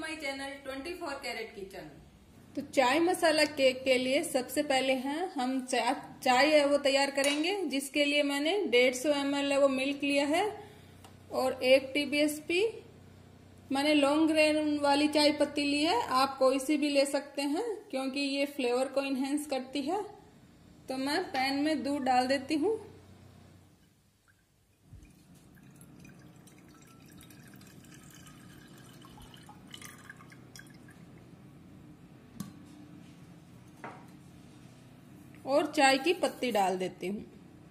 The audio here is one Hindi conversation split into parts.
My channel 24 carat kitchen. तो चाय मसाला केक के लिए सबसे पहले हैं हम चाय है वो तैयार करेंगे, जिसके लिए मैंने 150 ml है वो मिल्क लिया है और 1 TBSP मैंने लॉन्ग ग्रेन वाली चाय पत्ती ली है। आप कोई सी भी ले सकते हैं क्योंकि ये फ्लेवर को इनहेंस करती है। तो मैं पैन में दूध डाल देती हूँ। और चाय की पत्ती डाल देती हूँ।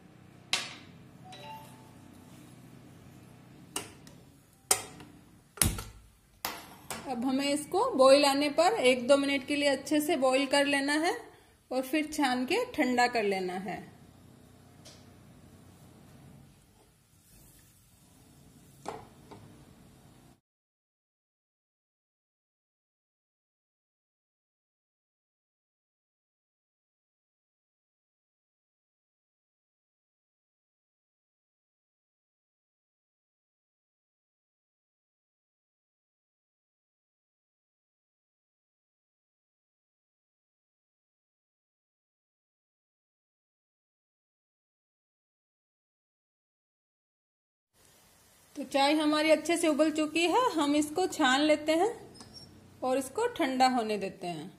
अब हमें इसको बॉईल आने पर 1-2 मिनट के लिए अच्छे से बॉईल कर लेना है और फिर छान के ठंडा कर लेना है। तो चाय हमारी अच्छे से उबल चुकी है। हम इसको छान लेते हैं और इसको ठंडा होने देते हैं।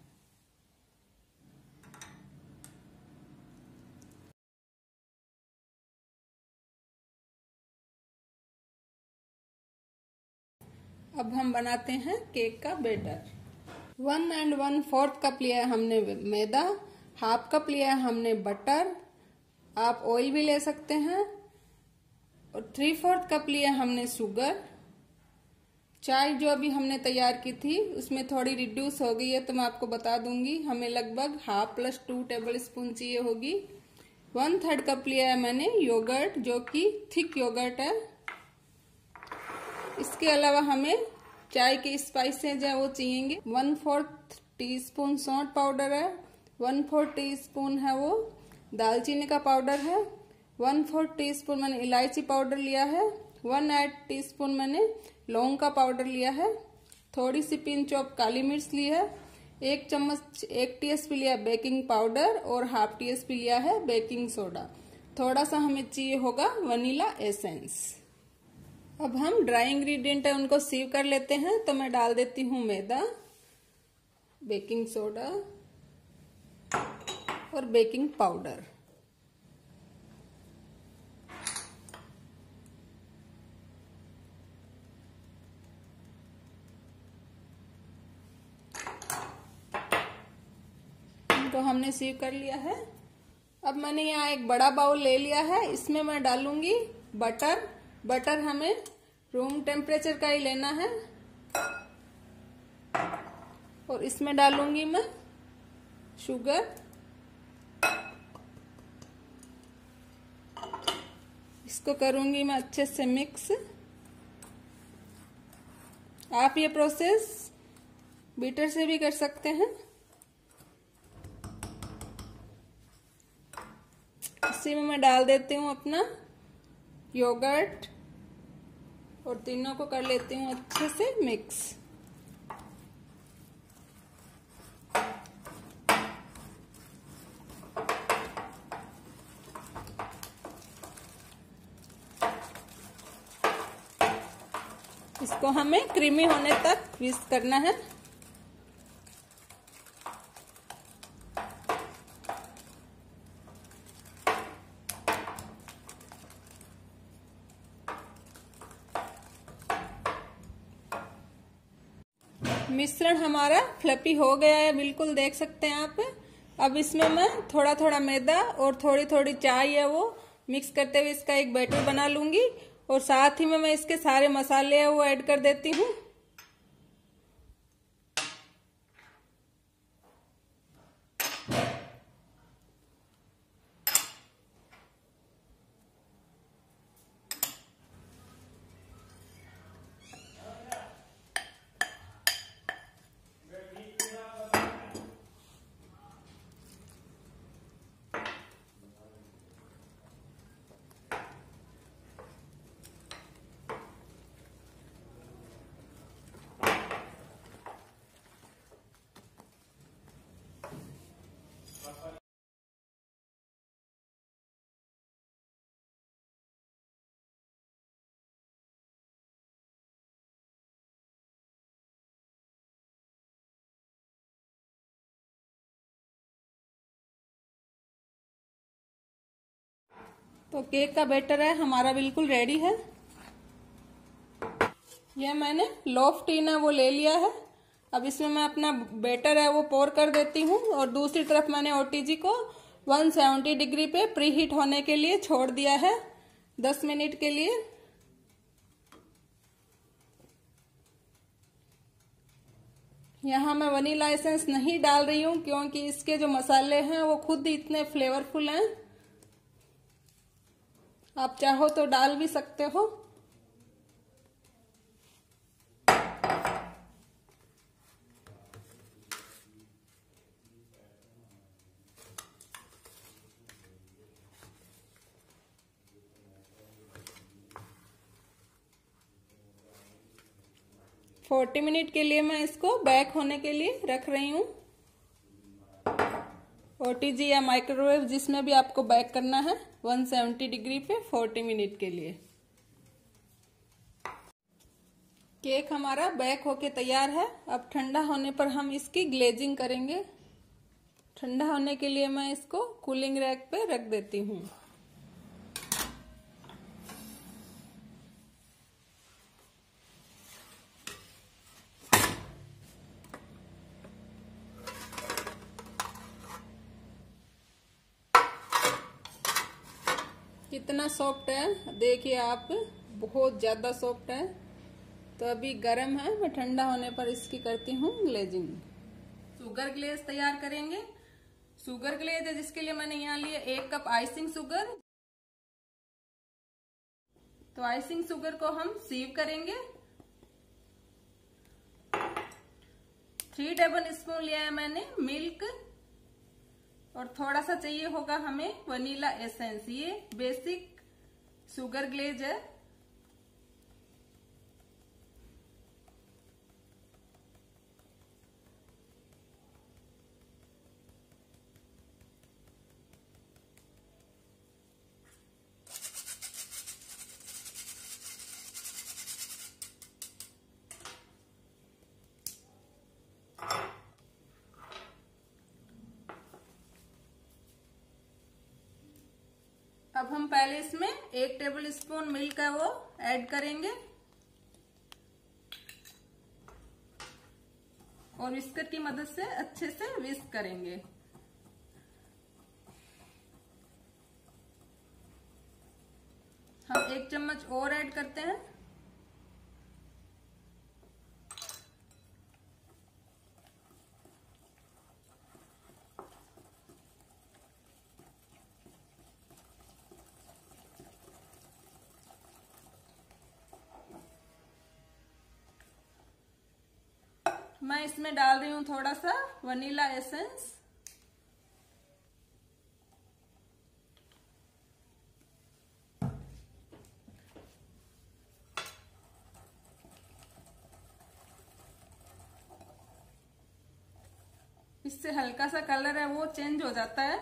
अब हम बनाते हैं केक का बैटर। 1 1/4 कप लिया है हमने मैदा, 1/2 कप लिया है हमने बटर, आप ऑयल भी ले सकते हैं, और 3/4 कप लिया हमने शुगर। चाय जो अभी हमने तैयार की थी उसमें थोड़ी रिड्यूस हो गई है तो मैं आपको बता दूंगी, हमें लगभग 1/2 + 2 टेबलस्पून चाहिए होगी। 1/3 कप लिया है मैंने योगर्ट, जो कि थिक योगर्ट है। इसके अलावा हमें चाय के स्पाइसेज है वो चाहिए। 1/4 टीस्पून सौंठ पाउडर है, 1/4 टीस्पून है वो दालचीनी का पाउडर है, 1/4 टीस्पून मैंने इलायची पाउडर लिया है, 1/8 टीस्पून मैंने लौंग का पाउडर लिया है, थोड़ी सी पिंच ऑफ काली मिर्च ली है, 1 चम्मच 1 TSP लिया बेकिंग पाउडर और 1/2 TSP लिया है बेकिंग सोडा। थोड़ा सा हमें चाहिए होगा वनीला एसेंस। अब हम ड्राई इंग्रेडिएंट है उनको सीव कर लेते हैं। तो मैं डाल देती हूँ मैदा, बेकिंग सोडा और बेकिंग पाउडर। तो हमने सीव कर लिया है। अब मैंने यहाँ एक बड़ा बाउल ले लिया है, इसमें मैं डालूंगी बटर। बटर हमें रूम टेम्परेचर का ही लेना है। और इसमें डालूंगी मैं शुगर, इसको करूंगी मैं अच्छे से मिक्स। आप ये प्रोसेस बीटर से भी कर सकते हैं। इसी में मैं डाल देती हूँ अपना योगर्ट और तीनों को कर लेती हूँ अच्छे से मिक्स। इसको हमें क्रीमी होने तक विस्क करना है। मिश्रण हमारा फ्लफी हो गया है, बिल्कुल देख सकते हैं आप। अब इसमें मैं थोड़ा थोड़ा मैदा और थोड़ी थोड़ी चाय है वो मिक्स करते हुए इसका एक बैटर बना लूंगी और साथ ही में मैं इसके सारे मसाले है वो ऐड कर देती हूँ। तो केक का बैटर है हमारा बिल्कुल रेडी है। यह मैंने लोफ टीन है वो ले लिया है। अब इसमें मैं अपना बैटर है वो पोर कर देती हूँ और दूसरी तरफ मैंने ओटीजी को 170 डिग्री पे प्री हीट होने के लिए छोड़ दिया है 10 मिनट के लिए। यहाँ मैं वनीला एसेंस नहीं डाल रही हूँ क्योंकि इसके जो मसाले हैं वो खुद ही इतने फ्लेवरफुल हैं। आप चाहो तो डाल भी सकते हो। फोर्टी मिनट के लिए मैं इसको बेक होने के लिए रख रही हूँ। ओटीजी या माइक्रोवेव जिसमें भी आपको बेक करना है 170 डिग्री पे 40 मिनट के लिए। केक हमारा बेक होके तैयार है। अब ठंडा होने पर हम इसकी ग्लेजिंग करेंगे। ठंडा होने के लिए मैं इसको कूलिंग रैक पे रख देती हूँ। कितना सॉफ्ट है देखिए आप, बहुत ज्यादा सॉफ्ट है। तो अभी गर्म है, मैं ठंडा होने पर इसकी करती हूँ ग्लेजिंग। शुगर ग्लेज तैयार करेंगे। शुगर ग्लेज है जिसके लिए मैंने यहाँ लिए 1 कप आइसिंग शुगर। तो आइसिंग शुगर को हम सीव करेंगे। 3 टेबल स्पून लिया है मैंने मिल्क और थोड़ा सा चाहिए होगा हमें वनीला एसेंस। ये बेसिक शुगर ग्लेज है। अब हम पहले इसमें 1 टेबल स्पून मिल्क है वो ऐड करेंगे और विस्कर की मदद से अच्छे से विस्क करेंगे। हम 1 चम्मच और ऐड करते हैं। मैं इसमें डाल रही हूँ थोड़ा सा वनीला एसेंस। इससे हल्का सा कलर है वो चेंज हो जाता है।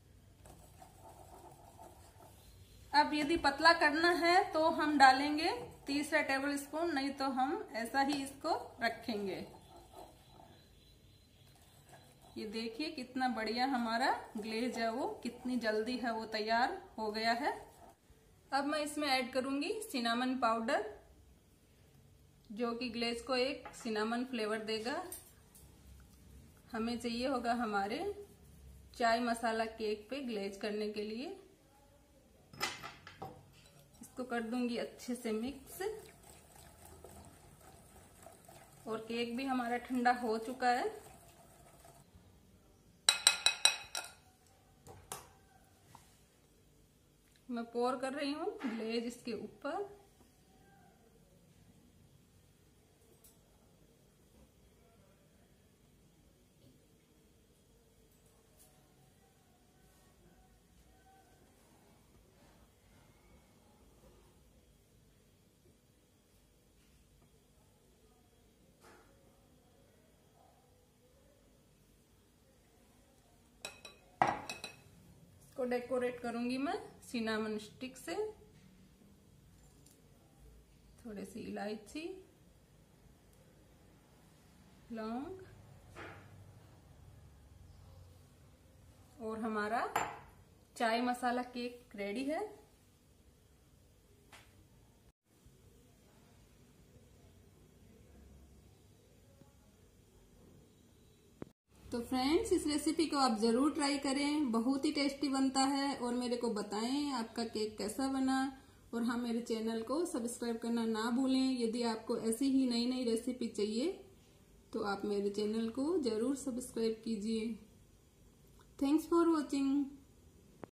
अब यदि पतला करना है तो हम डालेंगे 3 टेबल स्पून, नहीं तो हम ऐसा ही इसको रखेंगे। ये देखिए कितना बढ़िया हमारा ग्लेज है वो, कितनी जल्दी है वो तैयार हो गया है। अब मैं इसमें ऐड करूंगी सिनामन पाउडर, जो कि ग्लेज को एक सिनामन फ्लेवर देगा। हमें चाहिए होगा हमारे चाय मसाला केक पे ग्लेज करने के लिए। इसको कर दूंगी अच्छे से मिक्स। और केक भी हमारा ठंडा हो चुका है। मैं पोर कर रही हूँ ग्लेज इसके ऊपर। इसको डेकोरेट करूंगी मैं सिनामन स्टिक से। थोड़ी सी इलायची, लौंग और हमारा चाय मसाला केक रेडी है। तो फ्रेंड्स, इस रेसिपी को आप जरूर ट्राई करें, बहुत ही टेस्टी बनता है। और मेरे को बताएं आपका केक कैसा बना। और हाँ, मेरे चैनल को सब्सक्राइब करना ना भूलें। यदि आपको ऐसी ही नई नई रेसिपी चाहिए तो आप मेरे चैनल को जरूर सब्सक्राइब कीजिए। Thanks for watching.